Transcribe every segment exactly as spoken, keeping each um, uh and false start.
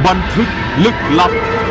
บันทึกลึกลับ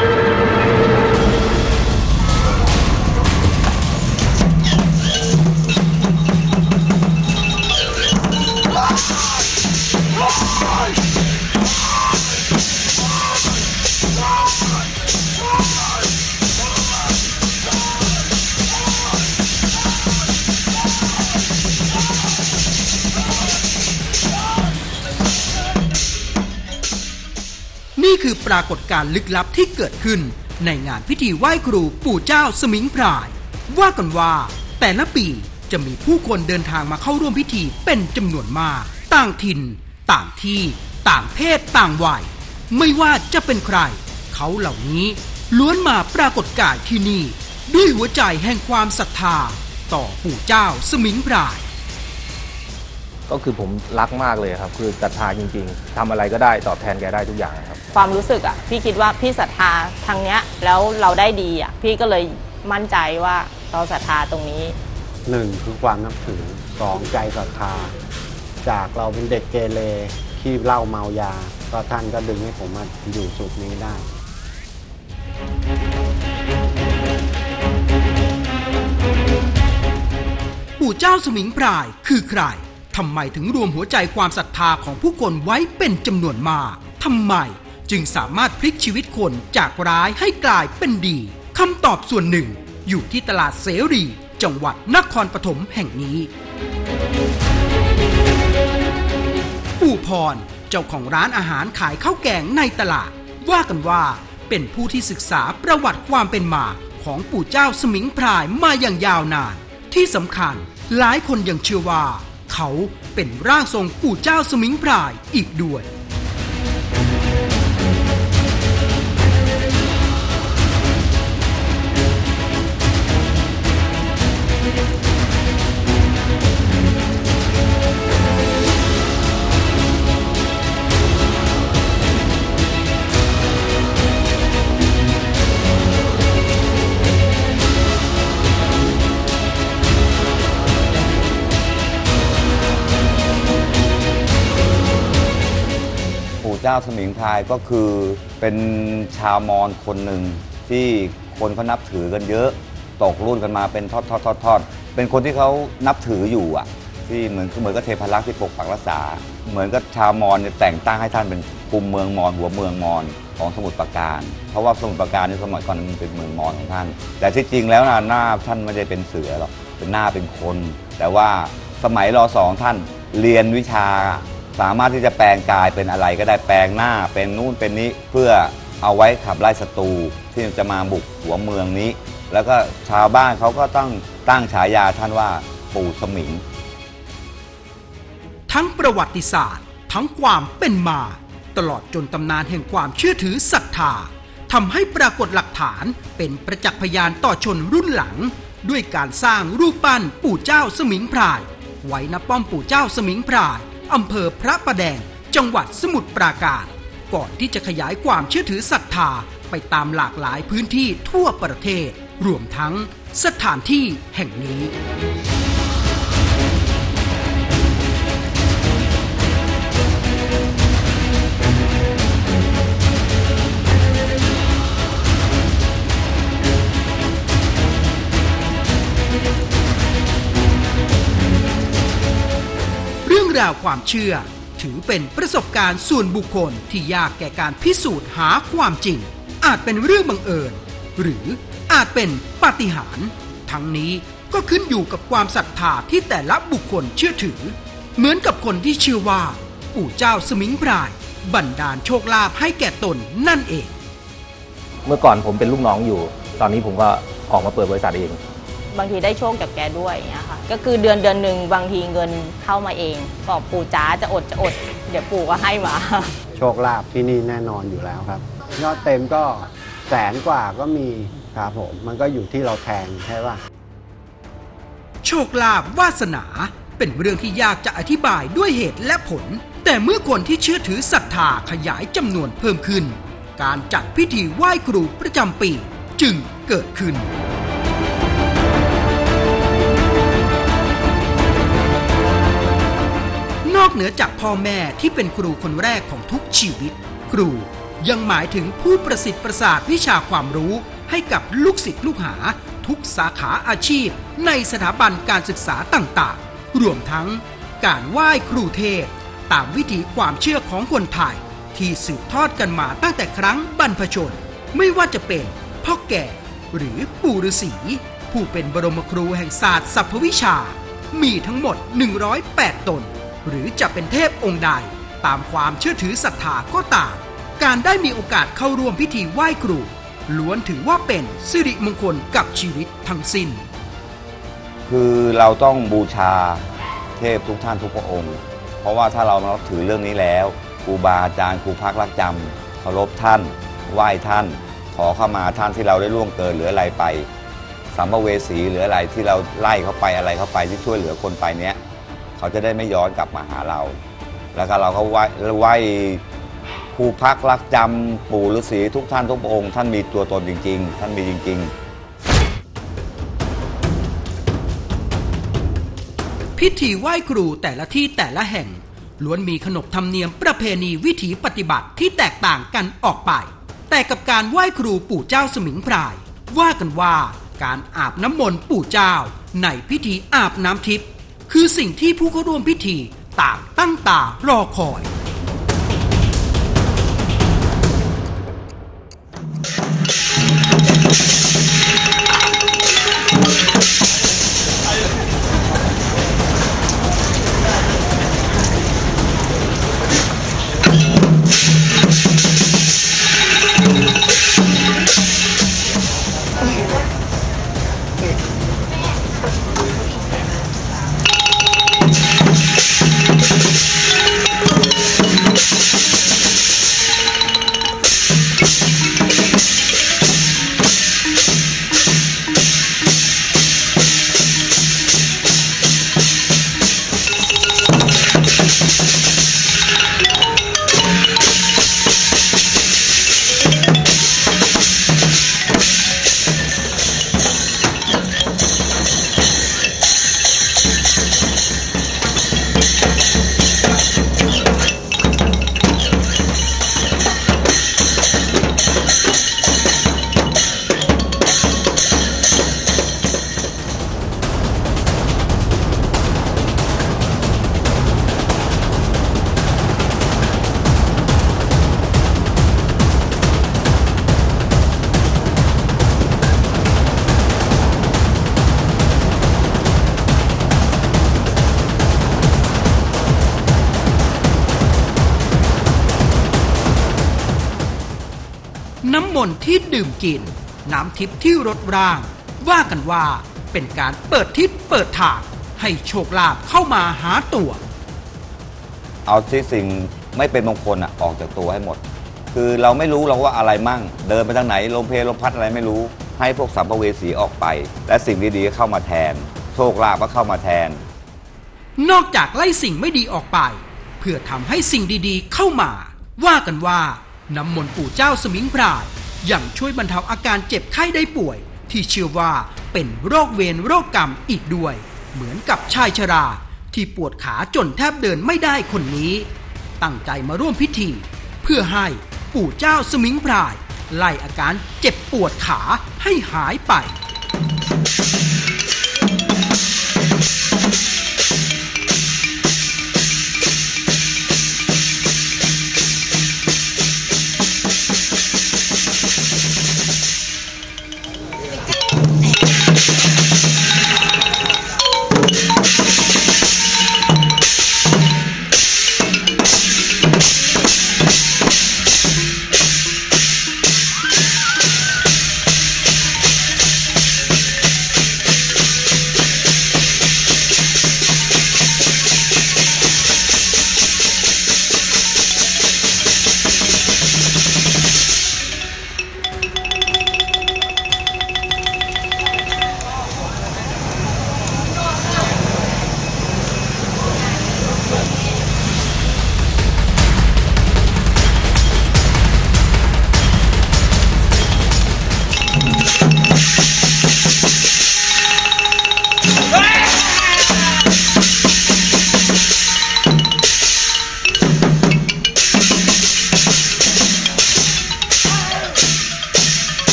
นี่คือปรากฏการณ์ลึกลับที่เกิดขึ้นในงานพิธีไหว้ครูปู่เจ้าสมิงพรายว่ากันว่าแต่ละปีจะมีผู้คนเดินทางมาเข้าร่วมพิธีเป็นจำนวนมากต่างถิ่นต่างที่ต่างเพศต่างวัยไม่ว่าจะเป็นใครเขาเหล่านี้ล้วนมาปรากฏกายที่นี่ด้วยหัวใจแห่งความศรัทธาต่อปู่เจ้าสมิงพรายก็คือผมรักมากเลยครับคือศรัทธาจริงๆทำอะไรก็ได้ตอบแทนแกได้ทุกอย่างครับความรู้สึกอ่ะพี่คิดว่าพี่ศรัทธาทางเนี้ยแล้วเราได้ดีอ่ะพี่ก็เลยมั่นใจว่าเราศรัทธาตรงนี้หนึ่งคือความนับถือสองใจศรัทธาจากเราเป็นเด็กเกเรขี้เหล้าเมายาก็ท่านก็ดึงให้ผมมาอยู่สุขนี้ได้ปู่เจ้าสมิงพรายคือใครทำไมถึงรวมหัวใจความศรัทธาของผู้คนไว้เป็นจำนวนมากทำไมจึงสามารถพลิกชีวิตคนจากร้ายให้กลายเป็นดีคำตอบส่วนหนึ่งอยู่ที่ตลาดเสรีจังหวัดนครปฐมแห่งนี้ปู่พรเจ้าของร้านอาหารขายข้าวแกงในตลาดว่ากันว่าเป็นผู้ที่ศึกษาประวัติความเป็นมาของปู่เจ้าสมิงพรายมาอย่างยาวนานที่สำคัญหลายคนยังเชื่อว่าเขาเป็นร่างทรงปู่เจ้าสมิงพรายอีกด้วยเจ้าสมิงพรายก็คือเป็นชาวมอญคนหนึ่งที่คนเขานับถือกันเยอะตกรุ่นกันมาเป็นทอดทอดทอดทอดเป็นคนที่เขานับถืออยู่อ่ะที่เหมือนเหมือนกับเทพรักษ์ที่ปกปักรักษาเหมือนกับชาวมอญเนี่ยแต่งตั้งให้ท่านเป็นคุมเมืองมอญหัวเมืองมอญของสมุทรปราการเพราะว่าสมุทรปราการในสมัยก่อนมันเป็นเมืองมอญของท่านแต่ที่จริงแล้วนะหน้าท่านไม่ได้เป็นเสือหรอกเป็นหน้าเป็นคนแต่ว่าสมัยร.สองท่านเรียนวิชาสามารถที่จะแปลงกายเป็นอะไรก็ได้แปลงหน้าเป็นนู่นเป็นนี้เพื่อเอาไว้ขับไล่ศัตรูที่จะมาบุกหัวเมืองนี้แล้วก็ชาวบ้านเขาก็ต้องตั้งฉายาท่านว่าปู่สมิงทั้งประวัติศาสตร์ทั้งความเป็นมาตลอดจนตำนานแห่งความเชื่อถือศรัทธาทำให้ปรากฏหลักฐานเป็นประจักษ์พยานต่อชนรุ่นหลังด้วยการสร้างรูปปั้นปู่เจ้าสมิงพรายไว้ณป้อมปู่เจ้าสมิงพรายอำเภอพระประแดงจังหวัดสมุทรปราการก่อนที่จะขยายความเชื่อถือศรัทธาไปตามหลากหลายพื้นที่ทั่วประเทศรวมทั้งสถานที่แห่งนี้ราวความเชื่อถือเป็นประสบการณ์ส่วนบุคคลที่ยากแก่การพิสูจน์หาความจริงอาจเป็นเรื่องบังเอิญหรืออาจเป็นปาฏิหาริย์ทั้งนี้ก็ขึ้นอยู่กับความศรัทธาที่แต่ละบุคคลเชื่อถือเหมือนกับคนที่เชื่อว่าปู่เจ้าสมิงพรายบันดาลโชคลาภให้แก่ตนนั่นเองเมื่อก่อนผมเป็นลูกน้องอยู่ตอนนี้ผมก็ออกมาเปิดบริษัทเองบางทีได้โชคจากแกด้วยอย่างเงี้ยค่ะก็คือเดือนเดือนหนึ่งบางทีเงินเข้ามาเองบอกปู่จ๋าจะอดจะอดเดี๋ยวปู่ก็ให้มาโชคลาภที่นี่แน่นอนอยู่แล้วครับยอดเต็มก็แสนกว่าก็มีครับผมมันก็อยู่ที่เราแทงใช่ป่ะโชคลาภวาสนาเป็นเรื่องที่ยากจะอธิบายด้วยเหตุและผลแต่เมื่อคนที่เชื่อถือศรัทธาขยายจำนวนเพิ่มขึ้นการจัดพิธีไหว้ครูประจำปีจึงเกิดขึ้นนอกเหนือจากพ่อแม่ที่เป็นครูคนแรกของทุกชีวิตครูยังหมายถึงผู้ประสิทธิ์ประสาทวิชาความรู้ให้กับลูกศิษย์ลูกหาทุกสาขาอาชีพในสถาบันการศึกษาต่างๆรวมทั้งการไหว้ครูเทพตามวิถีความเชื่อของคนไทยที่สืบทอดกันมาตั้งแต่ครั้งบรรพชนไม่ว่าจะเป็นพ่อแก่หรือปู่ฤาษีผู้เป็นบรมครูแห่งศาสตร์สรรพวิชามีทั้งหมดหนึ่งร้อยแปดตนหรือจะเป็นเทพองค์ใดตามความเชื่อถือศรัทธาก็ตามการได้มีโอกาสเข้าร่วมพิธีไหว้ครูล้วนถือว่าเป็นสิริมงคลกับชีวิตทั้งสิ้นคือเราต้องบูชาเทพทุกท่านทุกพระองค์เพราะว่าถ้าเรานับถือเรื่องนี้แล้วครูบาอาจารย์ครูพักรักจำเคารพท่านไหว้ท่านขอเข้ามาท่านที่เราได้ล่วงเกินหรืออะไรไปสัมภเวสีหรืออะไรที่เราไล่เขาไปอะไรเขาไปที่ช่วยเหลือคนไปเนี้ยเขาจะได้ไม่ย้อนกลับมาหาเราแล้วก็เราก็ไหว้ไหว้ครูพักรักจำปู่ฤาษีทุกท่านทุกพระองค์ท่านมีตัวตนจริงๆท่านมีจริงๆพิธีไหว้ครูแต่ละที่แต่ละแห่งล้วนมีขนบธรรมเนียมประเพณีวิถีปฏิบัติที่แตกต่างกันออกไปแต่กับการไหว้ครูปู่เจ้าสมิงพรายว่ากันว่าการอาบน้ำมนต์ปู่เจ้าในพิธีอาบน้ำทิพย์คือสิ่งที่ผู้เข้าร่วมพิธีต่างตั้งตารอคอยน้ำมนต์ที่ดื่มกินน้ำทิพย์ที่รดร่างว่ากันว่าเป็นการเปิดทิศเปิดทางให้โชคลาภเข้ามาหาตัวเอาที่สิ่งไม่เป็นมงคลอ่ะออกจากตัวให้หมดคือเราไม่รู้เราว่าอะไรมั่งเดินไปทางไหนลมเพลลมพัดอะไรไม่รู้ให้พวกสัมภเวสีออกไปและสิ่งดีๆเข้ามาแทนโชคลาภก็เข้ามาแทนนอกจากไล่สิ่งไม่ดีออกไปเพื่อทำให้สิ่งดีๆเข้ามาว่ากันว่าน้ำมนต์ปู่เจ้าสมิงพรายยังช่วยบรรเทาอาการเจ็บไข้ได้ป่วยที่เชื่อว่าเป็นโรคเวรโรคกรรมอีกด้วยเหมือนกับชายชราที่ปวดขาจนแทบเดินไม่ได้คนนี้ตั้งใจมาร่วมพิธีเพื่อให้ปู่เจ้าสมิงพรายไล่อาการเจ็บปวดขาให้หายไป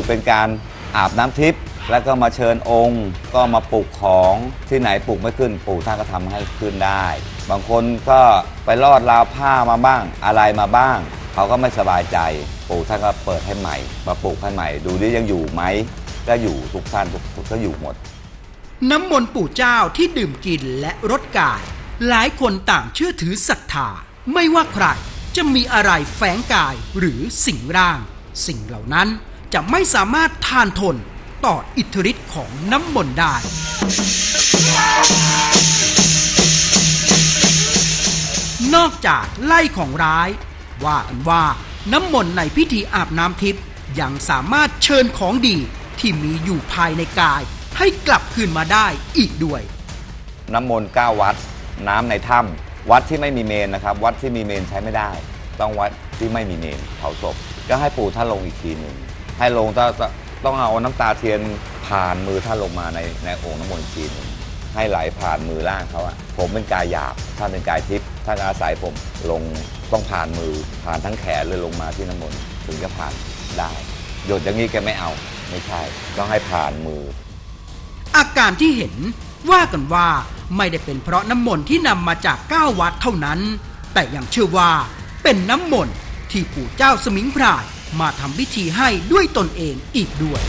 เป็นการอาบน้ำทิพย์แล้วก็มาเชิญองค์ก็มาปลูกของที่ไหนปลูกไม่ขึ้นปู่ท่านก็ทำให้ขึ้นได้บางคนก็ไปลอดราวผ้ามาบ้างอะไรมาบ้างเขาก็ไม่สบายใจปู่ท่านก็เปิดให้ใหม่มาปลูกให้ใหม่ดูดิยังอยู่ไหมก็อยู่ทุกท่านทุกก็อยู่หมดน้ำมนต์ปู่เจ้าที่ดื่มกินและรสกายหลายคนต่างเชื่อถือศรัทธาไม่ว่าใครจะมีอะไรแฝงกายหรือสิ่งร่างสิ่งเหล่านั้นจะไม่สามารถทานทนต่ออิทธิฤทธิ์ของน้ำมนต์ได้นอกจากไล่ของร้ายว่ากันว่าน้ำมนต์ในพิธีอาบน้ำทิพย์ยังสามารถเชิญของดีที่มีอยู่ภายในกายให้กลับคืนมาได้อีกด้วยน้ำมนต์เก้าวัดน้ำในถ้ำวัดที่ไม่มีเมนนะครับวัดที่มีเมนใช้ไม่ได้ต้องวัดที่ไม่มีเมนเผาศพก็ให้ปู่ท่านลงอีกทีหนึ่งให้ลงต้องต้องเอาน้ำตาเทียนผ่านมือท่านลงมาในในโอ่งน้ำมนต์ทีหนึ่งให้ไหลผ่านมือล่างเขาอะผมเป็นกายหยาบท่านเป็นกายทิพย์ท่านอาศัยผมลงต้องผ่านมือผ่านทั้งแขนเลยลงมาที่น้ำมนต์ถึงจะผ่านได้หยดอย่างนี้แกไม่เอาไม่ใช่ต้องให้ผ่านมืออาการที่เห็นว่ากันว่าไม่ได้เป็นเพราะน้ำมนต์ที่นำมาจากเก้าวัดเท่านั้นแต่ยังเชื่อว่าเป็นน้ำมนต์ที่ปู่เจ้าสมิงพรายมาทำพิธีให้ด้วยตนเองอีกด้วย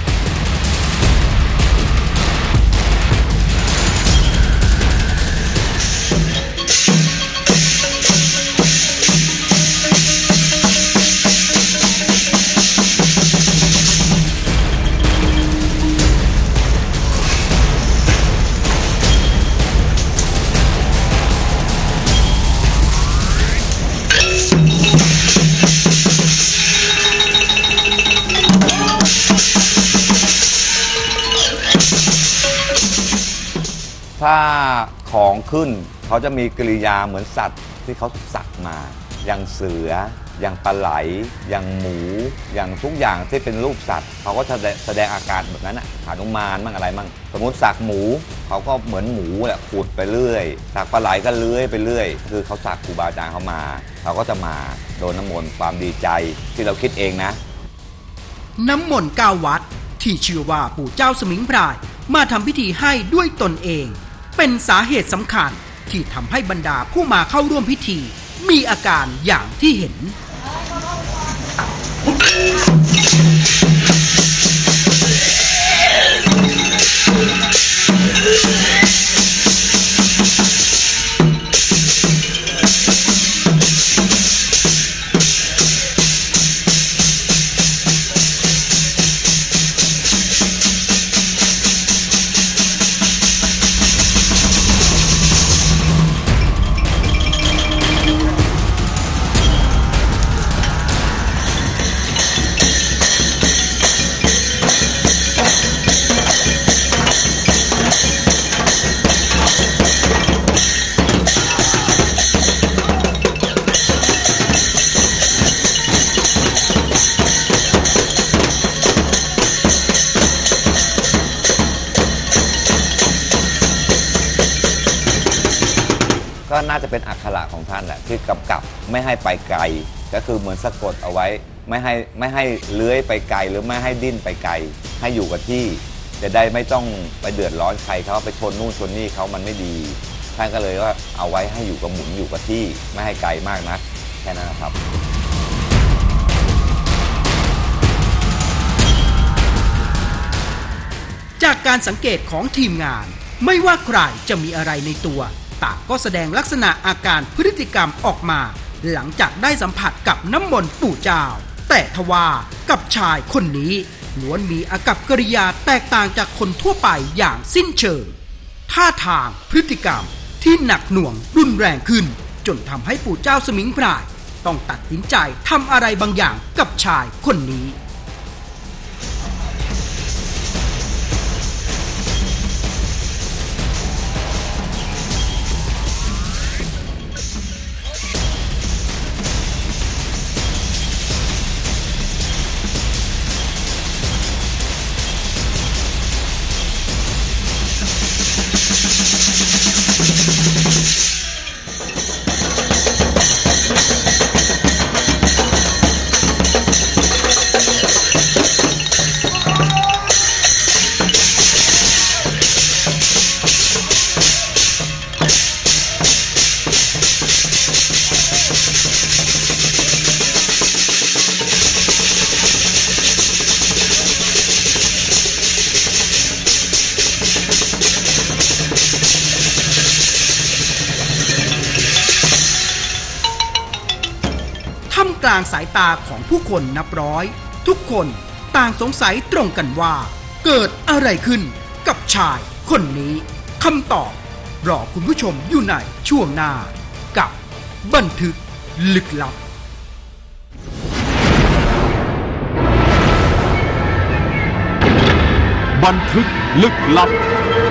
ถ้าของขึ้นเขาจะมีกริยาเหมือนสัตว์ที่เขาสักมาอย่างเสืออย่างปลาไหลอย่างหมูอย่างทุกอย่างที่เป็นรูปสัตว์เขาก็จะแสดงอาการแบบนั้นอ่ะหนุมานมั่งอะไรมั่งสมมติสักหมูเขาก็เหมือนหมูแหละขุดไปเรื่อยสักปลาไหลก็เลื้อยไปเรื่อยคือเขาสักครูบาอาจารย์เขามาเขาก็จะมาโดนน้ำมนต์ความดีใจที่เราคิดเองนะน้ำมนต์เก้าวัดที่เชื่อว่าปู่เจ้าสมิงพรายมาทำพิธีให้ด้วยตนเองเป็นสาเหตุสำคัญที่ทำให้บรรดาผู้มาเข้าร่วมพิธีมีอาการอย่างที่เห็นก็น่าจะเป็นอักขระของท่านแหละที่กำกับไม่ให้ไปไกลก็คือเหมือนสะกดเอาไว้ไม่ให้ไม่ให้เลื้อยไปไกลหรือไม่ให้ดิ้นไปไกลให้อยู่กับที่จะได้ไม่ต้องไปเดือดร้อนใครเขาไปชนนู่นชนนี่เขามันไม่ดีท่านก็เลยว่าเอาไว้ให้อยู่กับหมุนอยู่กับที่ไม่ให้ไกลมากนักแค่นั้นนะครับจากการสังเกตของทีมงานไม่ว่าใครจะมีอะไรในตัวต่างก็แสดงลักษณะอาการพฤติกรรมออกมาหลังจากได้สัมผัสกับน้ำมนต์ปู่เจ้าแต่ทว่ากับชายคนนี้ล้วนมีอากัปกิริยาแตกต่างจากคนทั่วไปอย่างสิ้นเชิงท่าทางพฤติกรรมที่หนักหน่วงรุนแรงขึ้นจนทำให้ปู่เจ้าสมิงพรายต้องตัดสินใจทำอะไรบางอย่างกับชายคนนี้ลางสายตาของผู้คนนับร้อย ทุกคนต่างสงสัยตรงกันว่าเกิดอะไรขึ้นกับชายคนนี้คำตอบรอคุณผู้ชมอยู่ในช่วงหน้ากับบันทึกลึกลับบันทึกลึกลับ